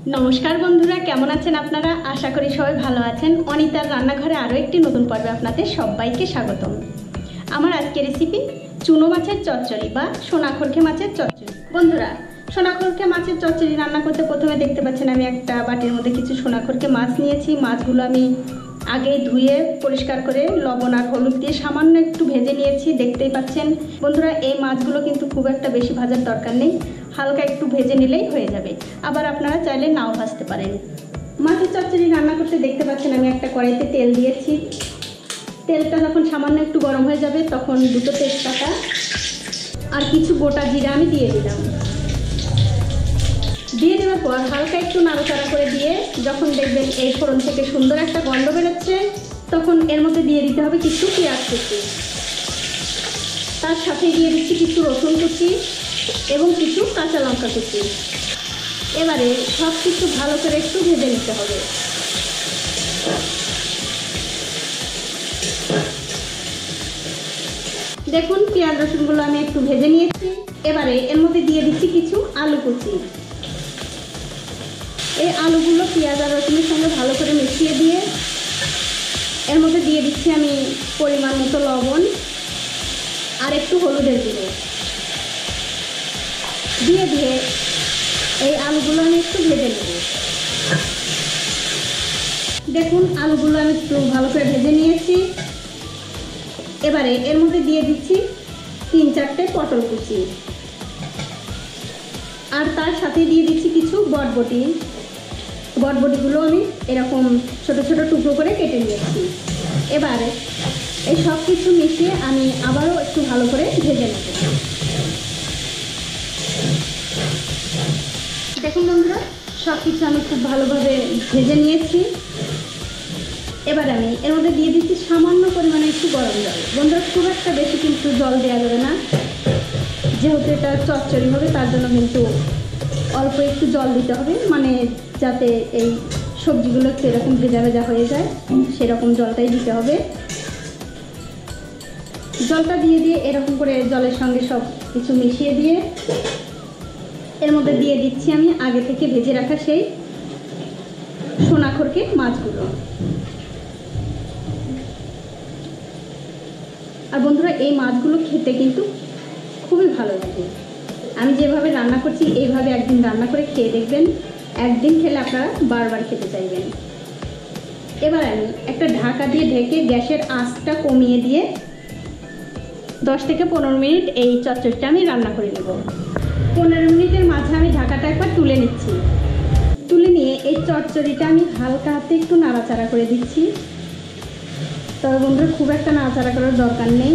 নমস্কার বন্ধুরা, কেমন আছেন আপনারা? আশা করি সবাই ভালো আছেন। অনিতার রান্নাঘরে আরও একটি নতুন পর্বে আপনাদের সবাইকে স্বাগতম। আমার আজকের রেসিপি চুনো মাছের চচ্চড়ি বা সোনাখরকে মাছের চচ্চড়ি। বন্ধুরা, সোনাখরকে মাছের চচ্চড়ি রান্না করতে প্রথমে দেখতে পাচ্ছেন আমি একটা বাটির মধ্যে কিছু সোনাখরকে মাছ নিয়েছি। মাছগুলো আমি আগে ধুয়ে পরিষ্কার করে লবণ আর হলুদ দিয়ে সামান্য একটু ভেজে নিয়েছি, দেখতেই পাচ্ছেন। বন্ধুরা, এই মাছগুলো কিন্তু খুব একটা বেশি ভাজার দরকার নেই, হালকা একটু ভেজে নিলেই হয়ে যাবে। আবার আপনারা চাইলে নাও ভাজতে পারেন। মাছের চচ্চড়ি রান্না করতে দেখতে পাচ্ছেন আমি একটা কড়াইতে তেল দিয়েছি। তেলটা যখন সামান্য একটু গরম হয়ে যাবে তখন দুটো তেজপাতা আর কিছু গোটা জিরা আমি দিয়ে দিলাম। দিয়ে দেওয়ার পর হালকা একটু নাড়াচাড়া করে দিয়ে যখন দেখবেন এই ফোড়ন থেকে সুন্দর একটা গন্ধ বেরোচ্ছে, তখন এর মধ্যে দিয়ে দিতে হবে কিছু পেঁয়াজ কুচি। তার সাথে দিয়ে দিচ্ছি কিছু রসুন কুচি এবং কিছু কাঁচা লঙ্কা কুচি। এবারে সব কিছু ভালো করে একটু ভেজে নিতে হবে। দেখুন, পেঁয়াজ রসুনগুলো আমি একটু ভেজে নিয়েছি। এবারে এর মধ্যে দিয়ে দিচ্ছি কিছু আলু কুচি। এই আলুগুলো পেঁয়াজ আর রসুনের সঙ্গে ভালো করে মিশিয়ে দিয়ে এর মধ্যে দিয়ে দিচ্ছি আমি পরিমাণ মতো লবণ আর একটু হলুদের গুঁড়ো দিয়ে দিয়ে এই আলুগুলো আমি একটু ভেজে নেব। দেখুন, আলুগুলো আমি একটু ভালো করে ভেজে নিয়েছি। এবারে এর মধ্যে দিয়ে দিচ্ছি 3-4টে পটল কুচি আর তার সাথে দিয়ে দিচ্ছি কিছু বটবটি। বটবটিগুলো আমি এরকম ছোট ছোট টুকরো করে কেটে নিয়েছি। এবারে এই সব কিছু মিশিয়ে আমি আবারও একটু ভালো করে ভেজে নেব। দেখুন বন্ধুরা, সব কিছু আমি খুব ভালোভাবে ভেজে নিয়েছি। এবার আমি এর মধ্যে দিয়ে দিচ্ছি সামান্য পরিমাণে একটু গরম জল। বন্ধুরা, খুব একটা বেশি কিন্তু জল দেওয়া যাবে না, যেহেতু এটা চচ্চড়ি হবে তার জন্য কিন্তু অল্প একটু জল দিতে হবে, মানে যাতে এই সবজিগুলো একটু এরকম ভেজা ভেজা হয়ে যায় সেরকম জলটাই দিতে হবে। জলটা দিয়ে দিয়ে এরকম করে জলের সঙ্গে সব কিছু মিশিয়ে দিয়ে এর মধ্যে দিয়ে দিচ্ছি আমি আগে থেকে ভেজে রাখা সেই সোনাখরকে মাছগুলো। আর বন্ধুরা, এই মাছগুলো খেতে কিন্তু খুবই ভালো লাগে। আমি যেভাবে রান্না করছি এইভাবে একদিন রান্না করে খেয়ে দেখবেন, একদিন খেলে আপনারা বারবার খেতে চাইবেন। এবার আমি একটা ঢাকা দিয়ে ঢেকে গ্যাসের আঁচটা কমিয়ে দিয়ে 10 থেকে 15 মিনিট এই চচ্চড়িটা আমি রান্না করে নেব। 15 মিনিটের মাঝে আমি ঢাকাটা একবার তুলে নিচ্ছি। তুলে নিয়ে এই চচ্চড়িটা আমি হালকা হাতে একটু নাড়াচাড়া করে দিচ্ছি। তবে বন্ধুরা, খুব একটা নাড়াচাড়া করার দরকার নেই।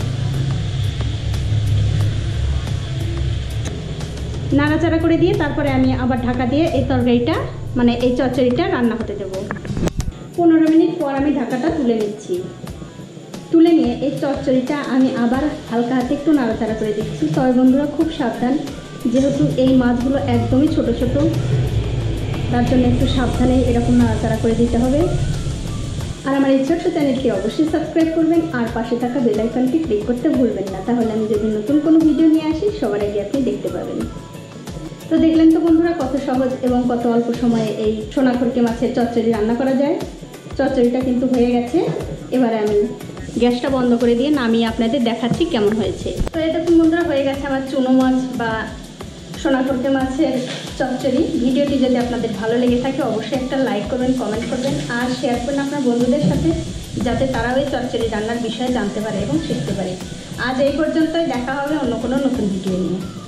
নাড়াচাড়া করে দিয়ে তারপরে আমি আবার ঢাকা দিয়ে এই তরকারিটা মানে এই চচ্চড়িটা রান্না হতে দেব। 15 মিনিট পর আমি ঢাকাটা তুলে নিচ্ছি। তুলে নিয়ে এই চচ্চড়িটা আমি আবার হালকা হাতে একটু নাড়াচাড়া করে দিচ্ছি। তবে বন্ধুরা, খুব সাবধান, যেহেতু এই মাছগুলো একদমই ছোট ছোট, তার জন্য একটু সাবধানে এরকম নাড়াচাড়া করে দিতে হবে। আর আমার এই ছোট্ট চ্যানেলটি অবশ্যই সাবস্ক্রাইব করবেন আর পাশে থাকা বেল আইকনটি ক্লিক করতে ভুলবেন না, তাহলে আমি যদি নতুন কোনো ভিডিও নিয়ে আসি সবার আগে আপনি দেখতে পাবেন। তো দেখলেন তো বন্ধুরা, কত সহজ এবং কত অল্প সময়ে এই সোনাখরকে মাছের চচ্চড়ি রান্না করা যায়। চচ্চড়িটা কিন্তু হয়ে গেছে। এবারে আমি গ্যাসটা বন্ধ করে দিয়ে নামিয়ে আপনাদের দেখাচ্ছি কেমন হয়েছে। তো এই দেখুন বন্ধুরা, হয়ে গেছে আমার চুনো মাছ বা সোনাখরকে মাছের চচ্চড়ি। ভিডিওটি যদি আপনাদের ভালো লেগে থাকে অবশ্যই একটা লাইক করবেন, কমেন্ট করবেন আর শেয়ার করবেন আপনার বন্ধুদের সাথে, যাতে তারাও এই চচ্চড়ি রান্নার বিষয়ে জানতে পারে এবং শিখতে পারে। আজ এই পর্যন্তই, দেখা হবে অন্য কোনো নতুন ভিডিও নিয়ে।